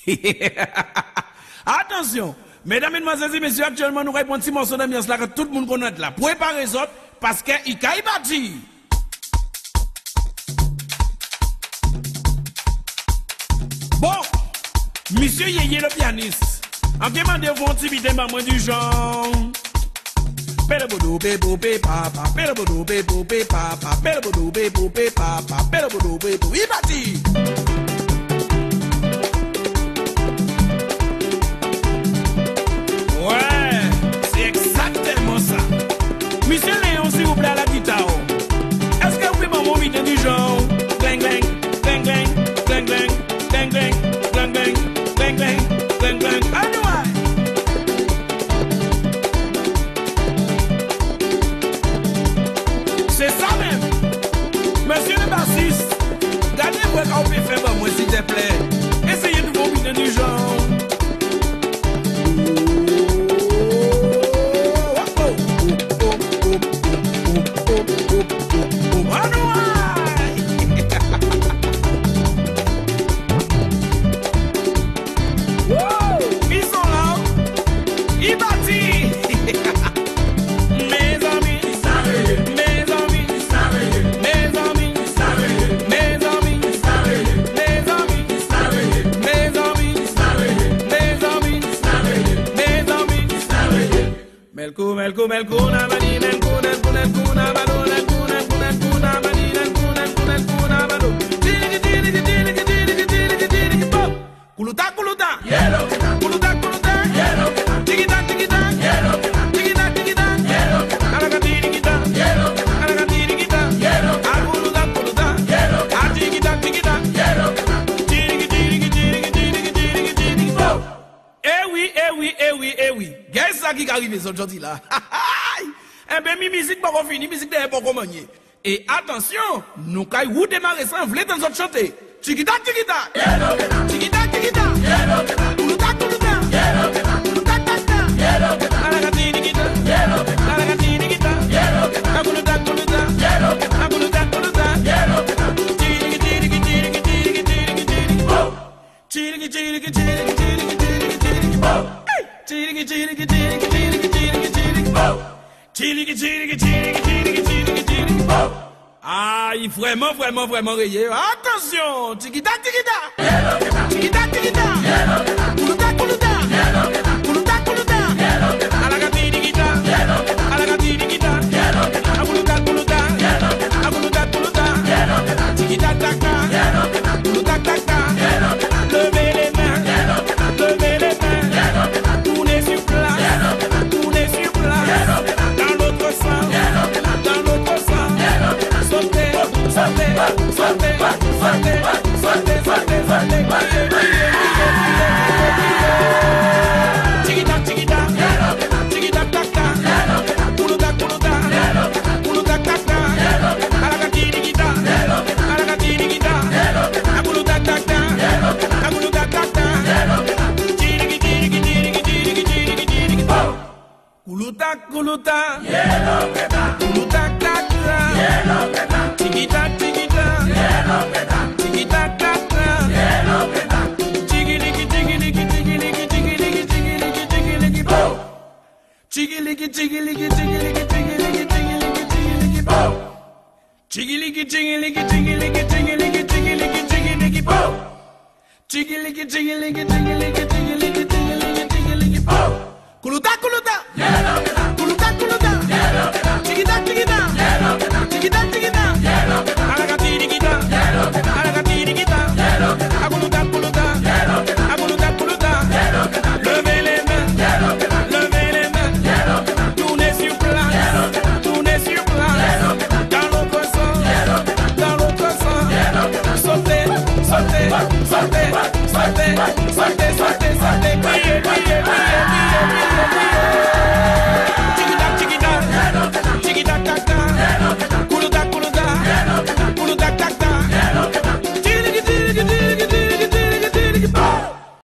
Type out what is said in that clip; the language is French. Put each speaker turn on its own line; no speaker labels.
Attention, mesdames, mesdemoiselles et messieurs, actuellement nous répondons un petit morceau d'ambiance là que tout le monde connaît là. Préparez les autres parce qu'il y a bâti. Bon, monsieur Yeye le pianiste, en demandez-vous un petit bidé maman du genre. Pelebodo bebo be papa, pelebodo bebo be papa, pelebodo bebo be papa, pelebodo bebo il bâti. Ouais, c'est exactement ça. Monsieur Léon, s'il vous plaît, à la guitare. Est-ce que vous pouvez m'envoyer un bidé du genre? Gling gling, gling gling, gling gling, gling gling, gling gling, gling gling, gling gling. Anyway. C'est ça même. Monsieur le bassiste, regardez-moi quand vous pouvez faire pour moi, s'il te plaît. Essayez de vous vider du genre. Ils sont là. Ils bâtissent. Melco, na mani, melco, na mano, na mani, na mano. Kuluta, kuluta, kuluta, kuluta, tigita, tigita, tigita, tigita, alagatirigita, alagatirigita, akuluta, kuluta, atigita, tigita, tirigi. Eh oui, eh oui, eh oui, eh oui. Qu'est-ce ça qui arrive aujourd'hui là? Eh bien, mi musique pas fini, musique de pas commencer. Et attention, nous quand vous démarrez ça, vous voulez dans notre chanter. Chiquita, chiquita, chiquita, chiquita, kuluta, kuluta, kuluta, kuluta, alagatirigita, alagatirigita, akuluta, kuluta, akuluta, kuluta, tirigi, tirigi, tirigi, tirigi, tirigi, tirigi, tirigi, tirigi, tirigi, tirigi, tirigi, chirigi, chirigi, chirigi, chirigi, chirigi, chirigi, chirigi, chirigi, chirigi, chirigi, chirigi, chirigi. Ah, il vraiment, vraiment, vraiment rayé. Attention, tigita, tigita, tigita, tigita, kuluta, kuluta, kuluta, kuluta, alagatirigita, alagatirigita, akuluta, kuluta, akuluta, kuluta, tigita, taka, kuluta, taka, levez les mains, levez les mains. Tournez sur place, dans l'autre sens, sautez, sautez, sautez, sautez, sautez, sautez, sautez, tigita, tigita, tigita, taka, kuluta, kuluta, kuluta, taka, alagatirigita, alagatirigita, akuluta, taka, akuluta, taka, kuluta, kuluta, kuluta, kaka, tigita, tigita, tigita, kaka, tigiliki, tigiliki, tigiliki, tigiliki, tigiliki, tigiliki, chigiliki, chigiliki, chigiliki, chigiliki, chigiliki, chigiliki, chigiliki, chigiliki, chigiliki, chigiliki, chigiliki, chigiliki, chigiliki, chigiliki, chigiliki, chigiliki, chigiliki, kuluta, kuluta, kuluta, kuluta, tigita, tigita, tigita,